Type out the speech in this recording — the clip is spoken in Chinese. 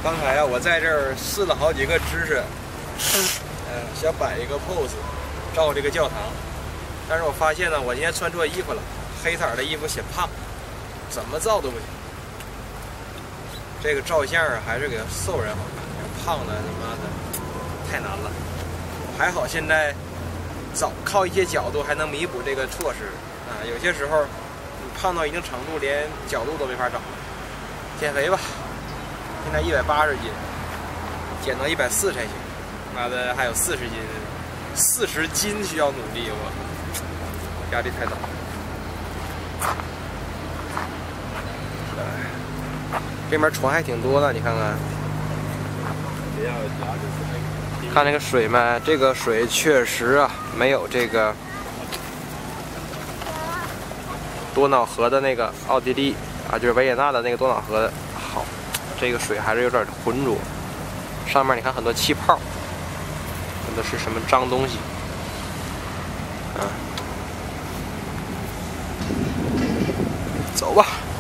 刚才啊，我在这儿试了好几个姿势，想摆一个 pose， 照这个教堂。但是我发现呢，我今天穿错衣服了，黑色的衣服显胖，怎么照都不行。这个照相啊，还是给瘦人好看，胖的他妈的太难了。还好现在靠一些角度还能弥补这个措施啊。有些时候你胖到一定程度，连角度都没法找了。减肥吧。现在180斤，减到140才行。妈的，还有40斤，40斤需要努力，我压力太大。这边船还挺多的，你看看。看那个水没？这个水确实啊，没有这个多瑙河的那个奥地利啊，就是维也纳的那个多瑙河的好。这个水还是有点浑浊，上面你看很多气泡，很多是什么脏东西，走吧。